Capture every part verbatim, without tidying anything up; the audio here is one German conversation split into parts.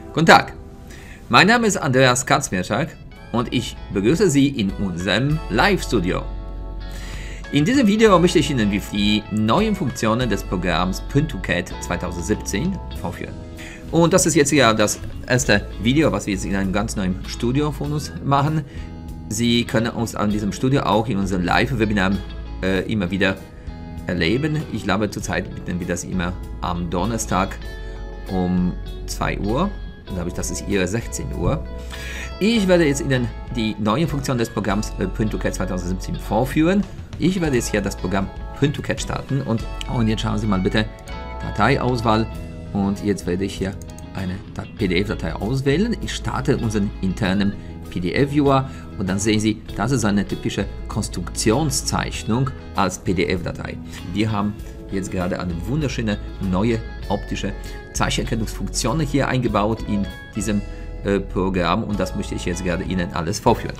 Guten Tag, mein Name ist Andreas Kazmierczak und ich begrüße Sie in unserem Live-Studio. In diesem Video möchte ich Ihnen die neuen Funktionen des Programms PrintoCAD zwanzig siebzehn vorführen. Und das ist jetzt ja das erste Video, was wir jetzt in einem ganz neuen Studio von uns machen. Sie können uns an diesem Studio auch in unseren Live-Webinar äh, immer wieder erleben. Ich glaube, zurzeit bieten wir das immer am Donnerstag um zwei Uhr. Glaube ich, das ist Ihre sechzehn Uhr. Ich werde jetzt Ihnen die neuen Funktionen des Programms äh, PrintoCAD zwanzig siebzehn vorführen. Ich werde jetzt hier das Programm PrintoCAD starten und, und jetzt schauen Sie mal bitte Dateiauswahl und jetzt werde ich hier eine P D F-Datei auswählen. Ich starte unseren internen P D F-Viewer und dann sehen Sie, das ist eine typische Konstruktionszeichnung als P D F-Datei. Wir haben jetzt gerade eine wunderschöne neue optische Zeichenerkennungsfunktion hier eingebaut in diesem äh, Programm und das möchte ich jetzt gerade Ihnen alles vorführen.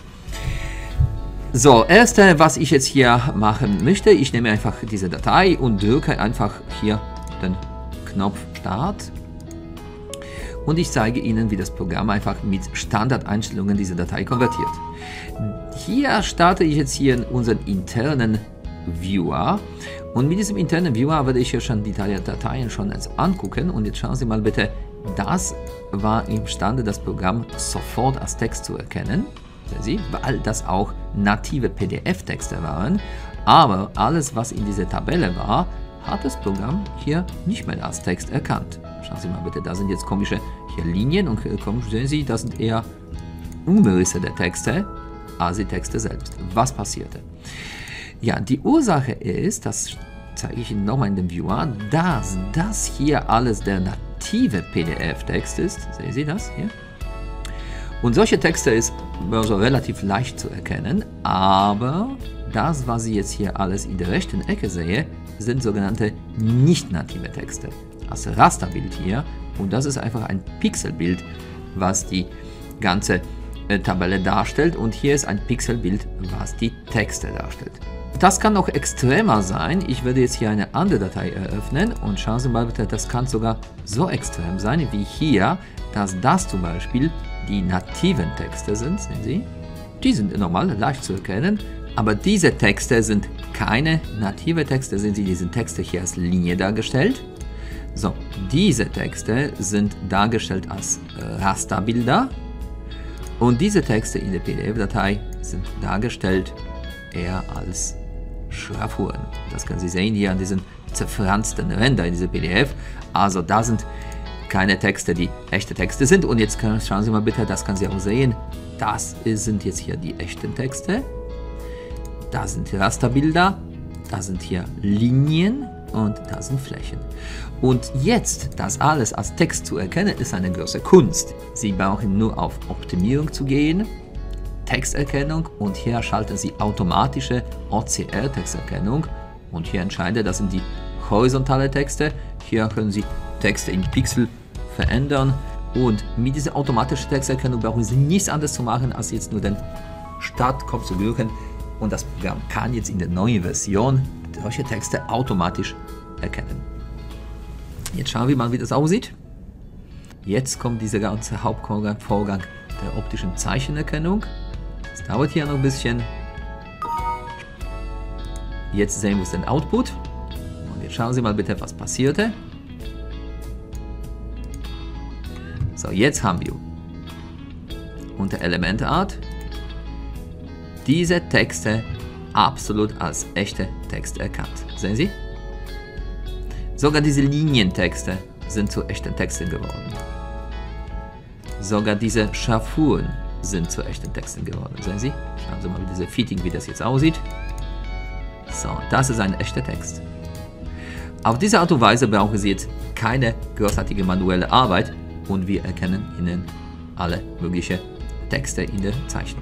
So, erste, was ich jetzt hier machen möchte, ich nehme einfach diese Datei und drücke einfach hier den Knopf Start und ich zeige Ihnen, wie das Programm einfach mit Standardeinstellungen diese Datei konvertiert. Hier starte ich jetzt hier unseren internen Viewer und mit diesem internen Viewer werde ich hier schon die Dateien schon jetzt angucken und jetzt schauen Sie mal bitte, das war imstande, das Programm sofort als Text zu erkennen. Sie, weil das auch native P D F-Texte waren, aber alles, was in dieser Tabelle war, hat das Programm hier nicht mehr als Text erkannt. Schauen Sie mal bitte, da sind jetzt komische hier Linien und komisch sehen Sie, das sind eher Umrisse der Texte als die Texte selbst. Was passierte? Ja, die Ursache ist, das zeige ich Ihnen nochmal in dem Viewer, dass das hier alles der native P D F-Text ist. Sehen Sie das hier? Und solche Texte ist also relativ leicht zu erkennen, aber das, was Sie jetzt hier alles in der rechten Ecke sehen, sind sogenannte nicht native Texte. Das Rasterbild hier, und das ist einfach ein Pixelbild, was die ganze äh, Tabelle darstellt, und hier ist ein Pixelbild, was die Texte darstellt. Das kann noch extremer sein. Ich werde jetzt hier eine andere Datei eröffnen und schauen Sie mal bitte, das kann sogar so extrem sein wie hier, dass das zum Beispiel die nativen Texte sind, sehen Sie? Die sind normal, leicht zu erkennen, aber diese Texte sind keine native Texte, sehen Sie, diese Texte hier als Linie dargestellt. So, diese Texte sind dargestellt als äh, Rasterbilder und diese Texte in der P D F-Datei sind dargestellt eher als Schraffuren. Das können Sie sehen hier an diesen zerfransten Rändern in dieser P D F. Also da sind keine Texte, die echte Texte sind. Und jetzt können, schauen Sie mal bitte, das können Sie auch sehen. Das ist, sind jetzt hier die echten Texte. Da sind Rasterbilder, da sind hier Linien und da sind Flächen. Und jetzt, das alles als Text zu erkennen, ist eine große Kunst. Sie brauchen nur auf Optimierung zu gehen, Texterkennung, und hier schalten Sie automatische O C R-Texterkennung und hier entscheiden, das sind die horizontale Texte. Hier können Sie Texte in Pixel verändern und mit dieser automatischen Texterkennung brauchen Sie nichts anderes zu machen, als jetzt nur den Startknopf zu drücken und das Programm kann jetzt in der neuen Version solche Texte automatisch erkennen. Jetzt schauen wir mal, wie das aussieht. Jetzt kommt dieser ganze Hauptvorgang der optischen Zeichenerkennung. Das dauert hier noch ein bisschen. Jetzt sehen wir uns den Output und jetzt schauen Sie mal bitte, was passierte. So, jetzt haben wir unter Elementart diese Texte absolut als echte Texte erkannt. Sehen Sie? Sogar diese Linientexte sind zu echten Texten geworden. Sogar diese Schraffuren sind zu echten Texten geworden. Sehen Sie? Schauen Sie mal, wie diese Fitting, wie das jetzt aussieht. So, das ist ein echter Text. Auf diese Art und Weise brauchen Sie jetzt keine großartige manuelle Arbeit. Und wir erkennen Ihnen alle möglichen Texte in der Zeichnung.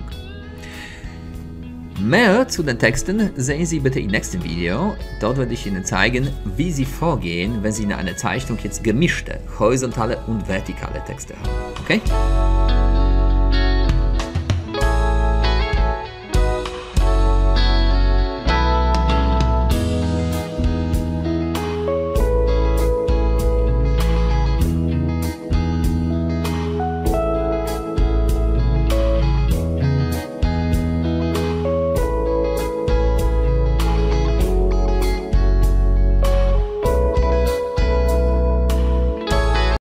Mehr zu den Texten sehen Sie bitte im nächsten Video. Dort werde ich Ihnen zeigen, wie Sie vorgehen, wenn Sie in einer Zeichnung jetzt gemischte, horizontale und vertikale Texte haben. Okay?